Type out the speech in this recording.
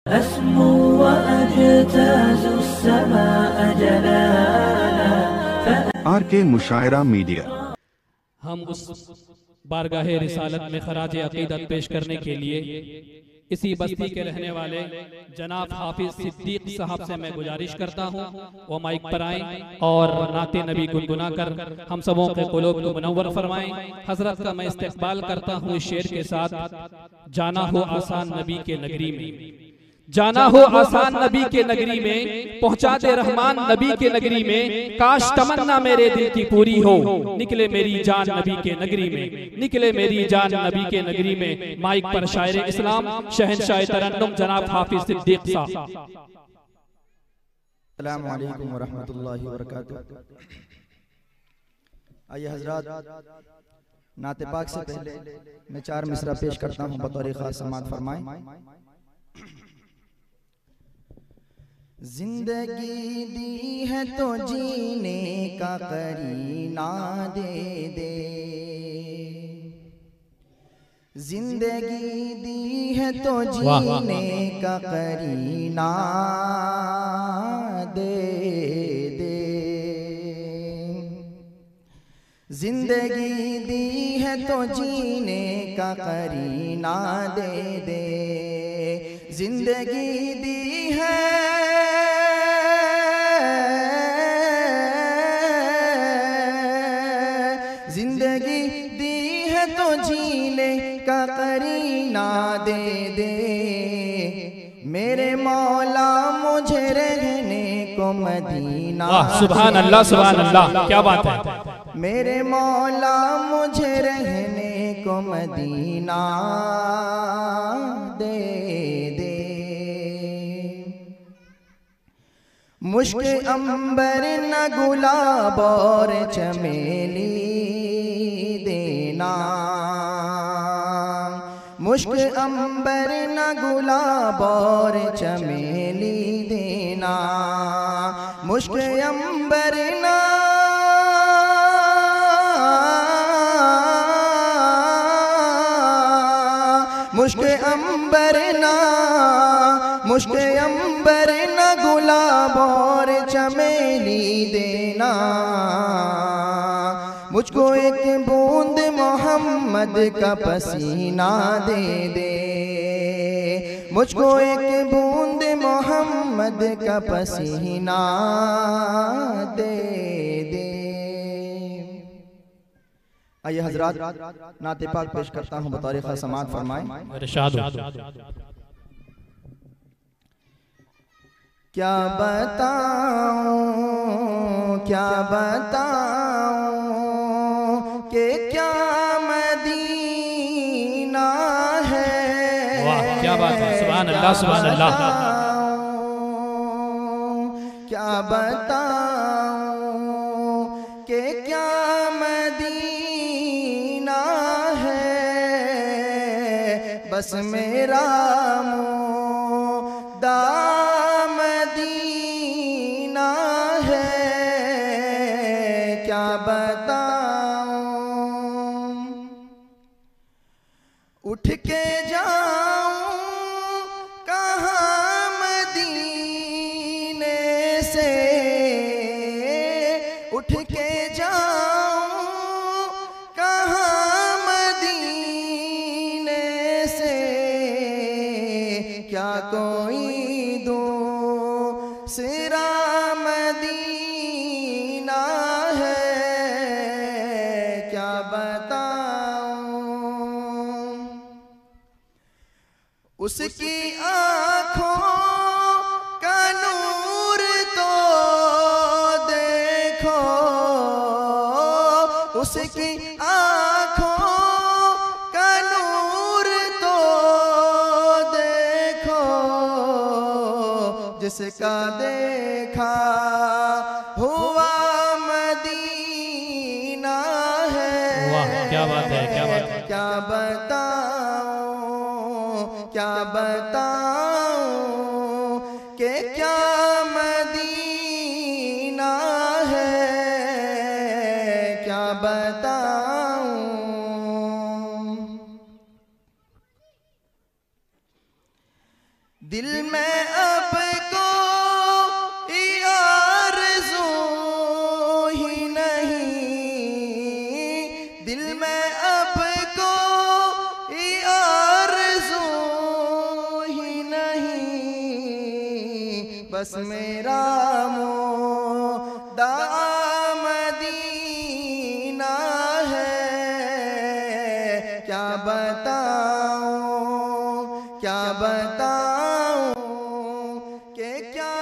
أسمو وأجتاز السماء جلالا RK मुशायरा media. हम उस बारगाह रिसालत में खराज अकीदत पेश करने के लिए इसी बस्ती के रहने वाले जनाब हाफिज सिद्दीक साहब से मैं गुजारिश करता हूँ वो माइक पर आए और नाते नबी गुनगुना कर हम सबों के क़ुलूब को मुनव्वर फरमाएं। हजरत का मैं इस्तकबाल करता हूँ इस शेर के साथ। जाना हो आसान नबी के नगरी में, जाना हो आसान नबी के नगरी में, पहुंचा दे रहमान नबी के नगरी में। काश तमन्ना मेरे दिल की पूरी हो, निकले मेरी जान नबी के नगरी में, निकले मेरी जान नबी के नगरी में। माइक पर शायर इस्लाम शहंशाह तरन्नुम जनाब हाफिज सिद्दीक साहब। अस्सलामु अलैकुम व रहमतुल्लाहि व बरकातुहू। आइए हजरात, नाते पाक से पहले मैं 4 मिसरा पेश करता हूँ, बतौर खास समाअत फरमाएं। जिंदगी दी है तो जीने का करीना दे दे, जिंदगी दी है तो जीने का करीना दे दे, जिंदगी दी है तो जीने का करीना दे दे, जिंदगी दी है तो जीने का करीना दे दे। मेरे मौला मुझे रहने को मदीना, सुभान अल्लाह सुभान अल्लाह, क्या बात है। मेरे मौला मुझे रहने को मदीना दे दे। मुश्क अंबर न गुलाब और चमेली देना, मुश्क अंबर न गुलाब और चमेली देना, मुश्क अंबर न मुश्क अंबर न मुश्क अंबर न गुलाब और चमेली देना। मुझको एक बूंद मोहम्मद का पसीना दे दे, मुझको एक बूंद मोहम्मद का पसीना दे दे। आइए हजरात, नाते पाक पेश करता हूँ, बतौर खास समाअत फरमाएं। इरशाद। क्या बताऊं, क्या बताऊं कि क्या मदीना है। वाह क्या बात है, सुभान अल्लाह सुभान अल्लाह। क्या बताऊं कि क्या मदीना है, बस मेरा मुद्दा मदीना है। क्या बताऊं, उठ के जाऊं कहाँ मदीने से, उठ के जाऊं कहाँ मदीने से। क्या कोई दूसरा मदीना है, क्या बताऊं। उसकी आँखों का नूर तो देखो, उसकी आँखों का नूर तो देखो, जिसका देखा हुआ मदीना है। वाह क्या बात है, क्या बात है। क्या बताऊं, क्या बताऊं कि क्या मदीना है, क्या बताऊं। दिल में अब कोई आरज़ू ही नहीं, दिल में अब कोई आरज़ू ही नहीं, बस मेरा मुद्दा मदीना है। क्या बताऊं कि क्या